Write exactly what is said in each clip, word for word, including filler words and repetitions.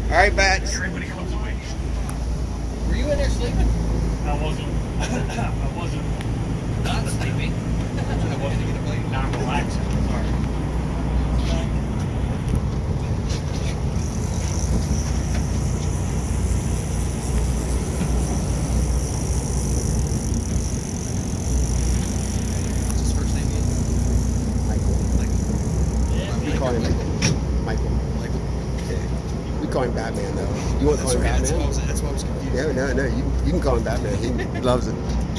All right, Bats. Everybody comes away. Were you in there sleeping? I wasn't. I wasn't. Not sleeping. I wasn't. Not relaxing. Sorry. What's his first name? Michael. Michael. We call him Michael. Michael. Yeah. We call him Batman, though. You want to call him That's, Batman? why I was, that's why I was confused. Yeah, no, no. You, you can call him Batman. He, he loves it.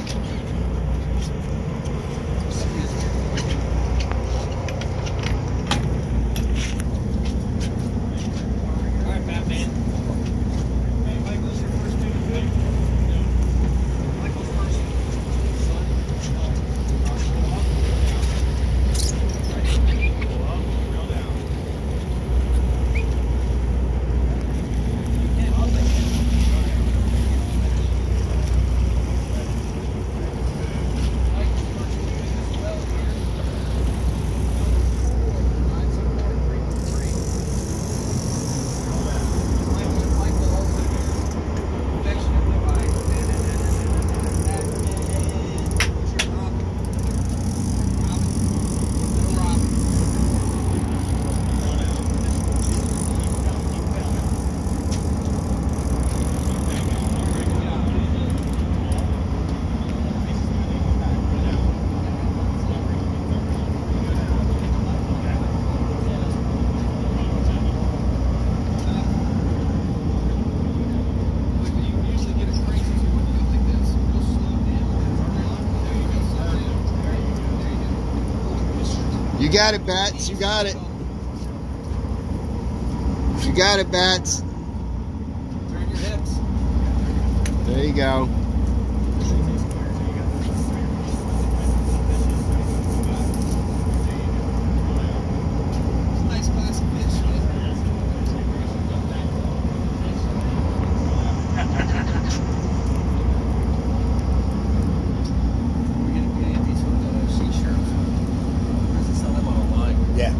All right, Batman. Hey, Michael's your first name today? Michael's first. You got it, Bats. You got it. You got it, Bats. Turn your hips. There you go. Nice class of fish. We're gonna get these from the sea shirts. Or does it sell them online? Yeah.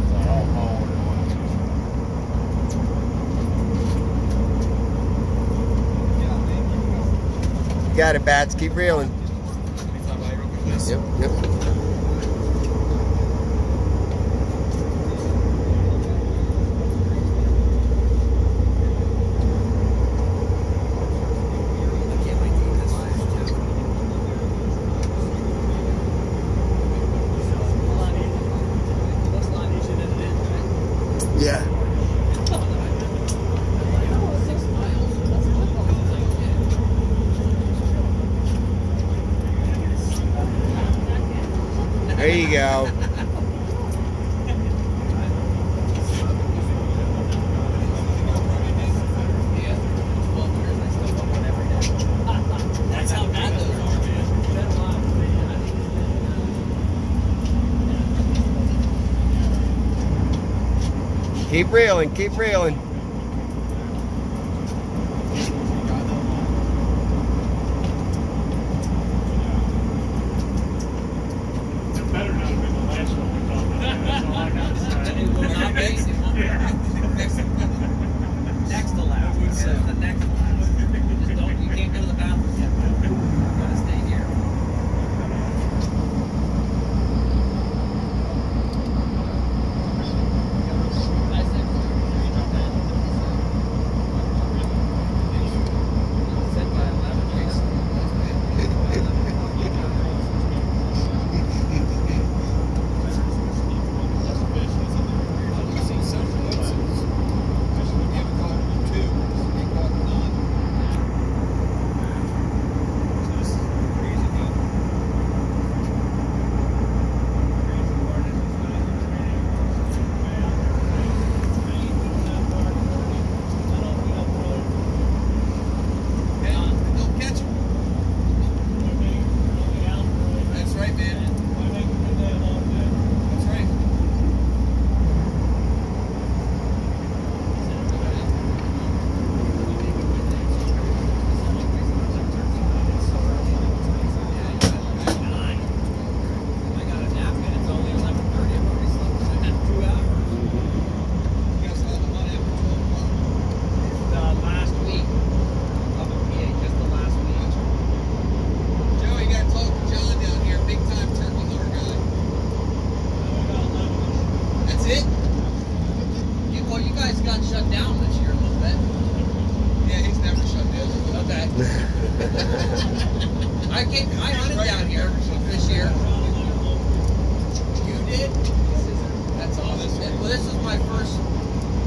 You got it, Bats. Keep reeling. Yep, yep. Yeah. There you go. That's how bad those are, Keep reeling. Keep reeling. It better not have been the last one we talked about. That's all I got to say. It will not be. It won't be. Yeah. Next to last. It's the next to last. Just don't, you can't go to the bathroom yet. You gotta stay here. Set by eleven, Jason.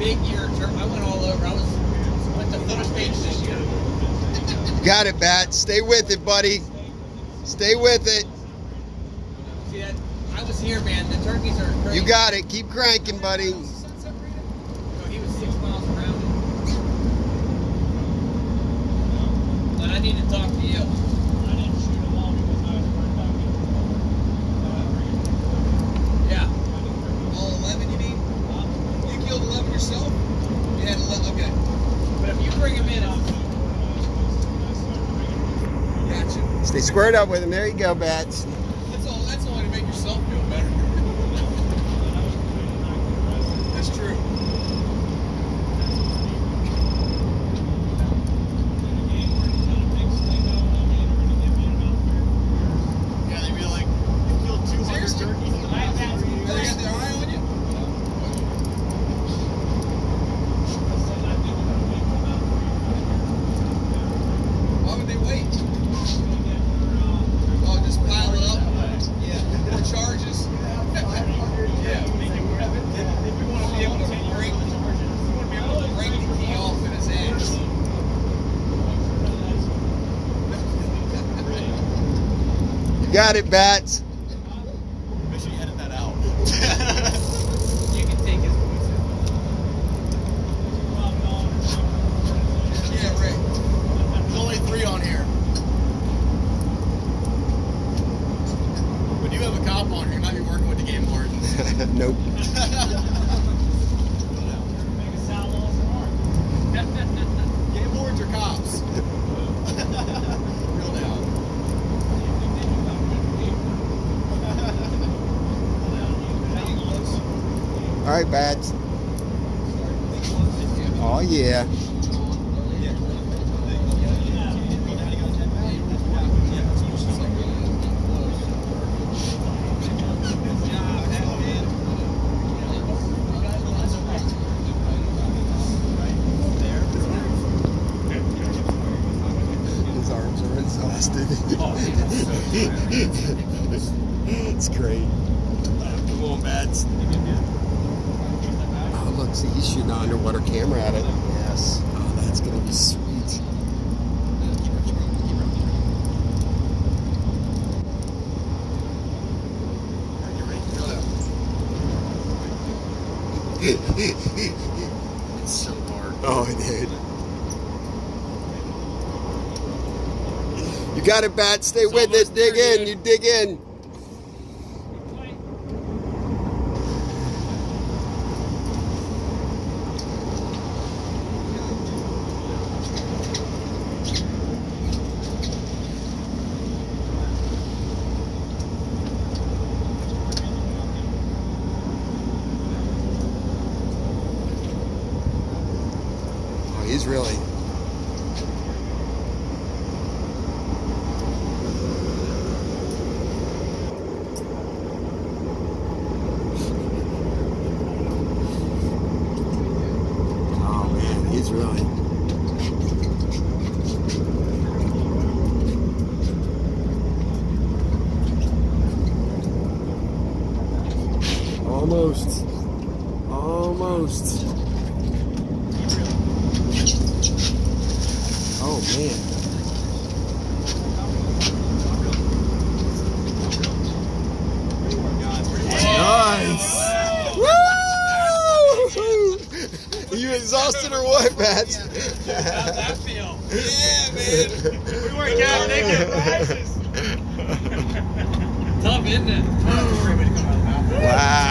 big year. I went all over. I was went to foot stage this year. Got it, Bat. Stay with it, buddy. Stay with it. See that? I was here, man. The turkeys are crazy. You got it. Keep cranking, buddy. No, he was six miles around it. And I need to talk to you. I didn't shoot them all because I was worried about getting Yeah. All eleven, you mean? You killed eleven yourself? You had eleven, okay. But if you bring them in, I'll... Gotcha. Stay squared up with him. There you go, Bats. That's all. That's only to make yourself feel better. That's true. Yeah, they'd be like, you killed two hundred turkeys. They got their eye on you. Why would they wait? Oh, just pile it up. Yeah, more charges. Yeah. If you want to be able to break, you want to be able to break the key off in his ass. You got it, Bats. Make sure you edit that out. You can take his voice out. Yeah, Rick. There's only three on here. When you have a cop on here, you might be working with the game warden. Nope. Make a sound loss and hard. Game wardens are cops. Real now. All right, Bats. Oh, yeah. His arms are exhausted. It's great. Come on, Bats. Oh, look, see, he's shooting an underwater camera at it. Yes. Oh, that's going to be sweet. It's so hard. Oh, dude. You got it, Bat. Stay It's with it. Dig there, in. dude. You dig in. Oh, he's really. Oh man, he's really. Almost. Almost. Oh man. Nice. Woo! Are you exhausted or what, Bats? How's that feel? Yeah, man. We weren't counting naked prizes. Tough, isn't it? Wow.